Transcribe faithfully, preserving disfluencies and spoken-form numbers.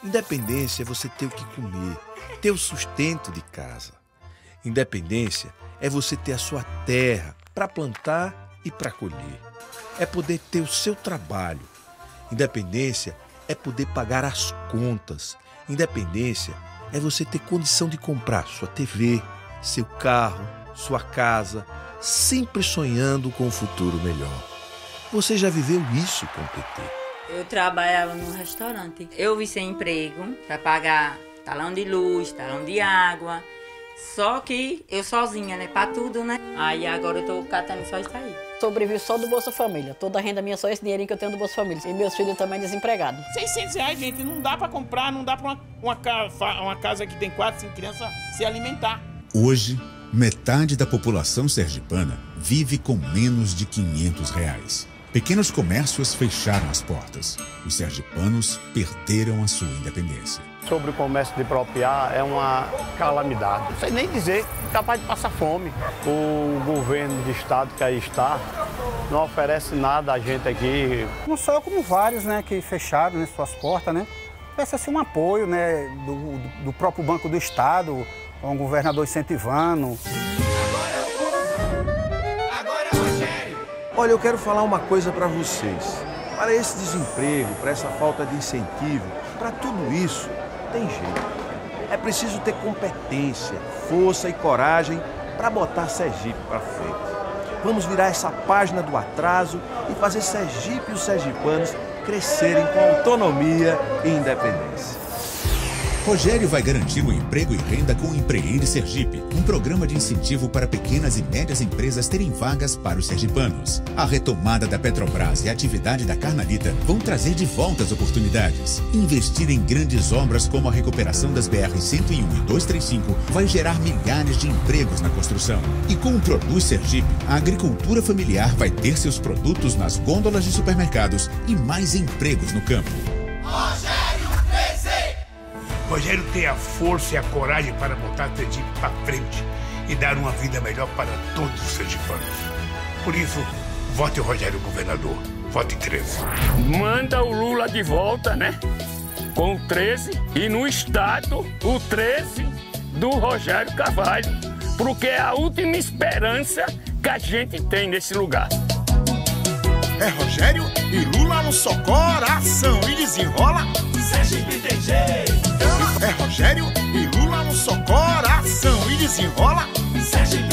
Independência é você ter o que comer, ter o sustento de casa. Independência é você ter a sua terra para plantar e para colher. É poder ter o seu trabalho. Independência é poder pagar as contas. Independência é você ter condição de comprar sua T V, seu carro, sua casa, sempre sonhando com um futuro melhor. Você já viveu isso com o P T? Eu trabalhava num restaurante. Eu vi sem emprego para pagar talão de luz, talão de água. Só que eu sozinha, né? Para tudo, né? Aí agora eu tô catando só isso aí. Sobrevivo só do Bolsa Família. Toda a renda minha é só esse dinheirinho que eu tenho do Bolsa Família. E meus filhos também desempregados. seiscentos reais, gente, não dá para comprar, não dá para uma, uma, uma casa que tem quatro, cinco crianças se alimentar. Hoje, metade da população sergipana vive com menos de quinhentos reais. Pequenos comércios fecharam as portas. Os sergipanos perderam a sua independência. Sobre o comércio de Propiá é uma calamidade. Não sei nem dizer, capaz de passar fome. O governo de estado que aí está não oferece nada a gente aqui. Não só eu, como vários, né, que fecharam, né, suas portas, né? Parece assim um apoio, né, do, do próprio Banco do Estado, com o governador incentivando. Olha, eu quero falar uma coisa para vocês. Para esse desemprego, para essa falta de incentivo, para tudo isso, tem jeito. É preciso ter competência, força e coragem para botar Sergipe para frente. Vamos virar essa página do atraso e fazer Sergipe e os sergipanos crescerem com autonomia e independência. Rogério vai garantir o emprego e renda com o Empreende Sergipe, um programa de incentivo para pequenas e médias empresas terem vagas para os sergipanos. A retomada da Petrobras e a atividade da Carnalita vão trazer de volta as oportunidades. Investir em grandes obras como a recuperação das B R cento e um e duzentos e trinta e cinco vai gerar milhares de empregos na construção. E com o Produz Sergipe, a agricultura familiar vai ter seus produtos nas gôndolas de supermercados e mais empregos no campo. Rogério tem a força e a coragem para botar o Sergipe para frente e dar uma vida melhor para todos os sergipanos. Por isso, vote o Rogério governador. Vote treze. Manda o Lula de volta, né? Com o treze. E no estado, o treze do Rogério Carvalho. Porque é a última esperança que a gente tem nesse lugar. É Rogério e Lula no só coração. E desenrola. Sergipe tem jeito. É Rogério e Lula no só coração. E desenrola. Sergipe